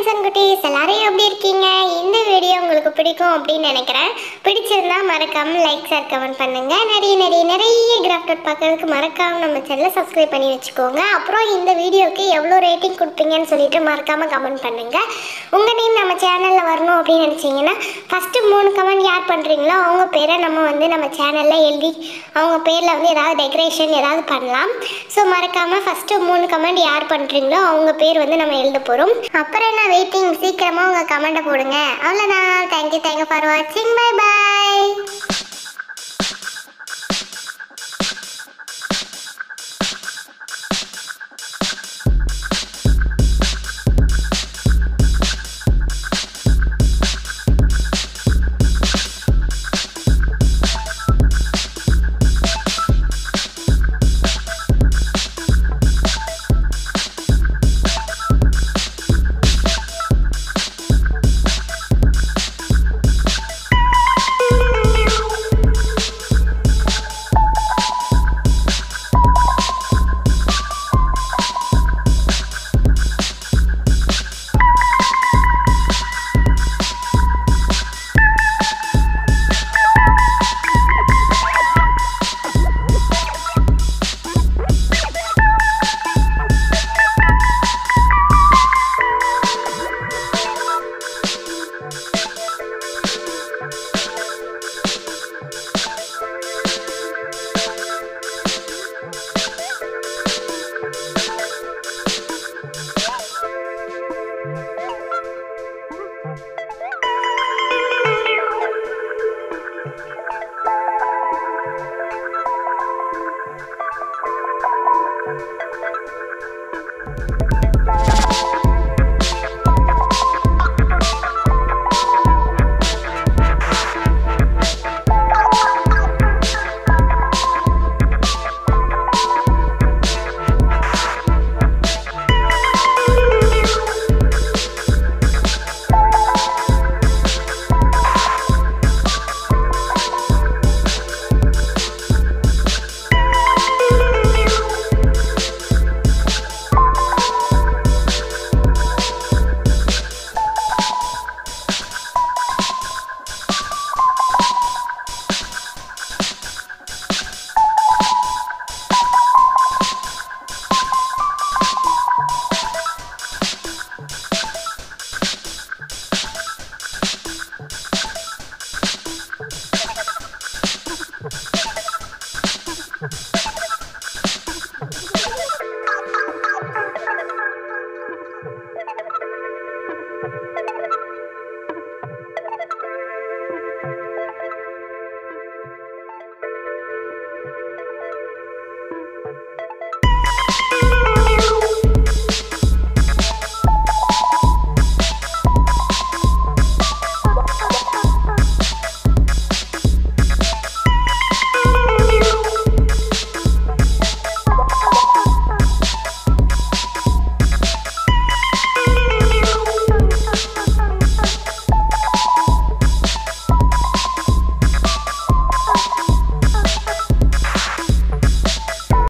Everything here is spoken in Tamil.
ஃப்ரெண்ட்ஸ் அண்ட் குட்டீஸ் எல்லாரும் எப்படி இருக்கீங்க? இந்த வீடியோ உங்களுக்கு பிடிக்கும் அப்படின்னு நினைக்கிறேன். பிடிச்சிருந்தா மறக்காம லைக் ஷேர் கமெண்ட் பண்ணுங்க. நிறைய கிராஃப்ட் ஒர்க் பார்க்கறதுக்கு மறக்காம நம்ம சேனலை சப்ஸ்கிரைப் பண்ணி வச்சுக்கோங்க. அப்புறம் இந்த வீடியோக்கு எவ்வளோ ரேட்டிங் கொடுப்பீங்கன்னு சொல்லிட்டு மறக்காம கமெண்ட் பண்ணுங்க. உங்க நேம் நம்ம சேனல்ல வரணும் அப்படின்னு நினைச்சீங்கன்னா ஃபர்ஸ்ட் 3 கமெண்ட் யார் பண்றீங்களோ அவங்க பேரை நம்ம சேனல்ல எழுதி அவங்க பேர்ல ஏதாவது டெக்கரேஷன் ஏதாவது பண்ணலாம். ஸோ மறக்காம ஃபர்ஸ்ட் 3 கமெண்ட் யார் பண்றீங்களோ அவங்க பேர் நம்ம எழுத போறோம். அப்புறம் என்ன வெயிட்டிங், சீக்கிரமா உங்க கமெண்ட்டை போடுங்க. அவ்வளோதான். தேங்க்யூ ஃபார் வாட்சிங். பை பாய்.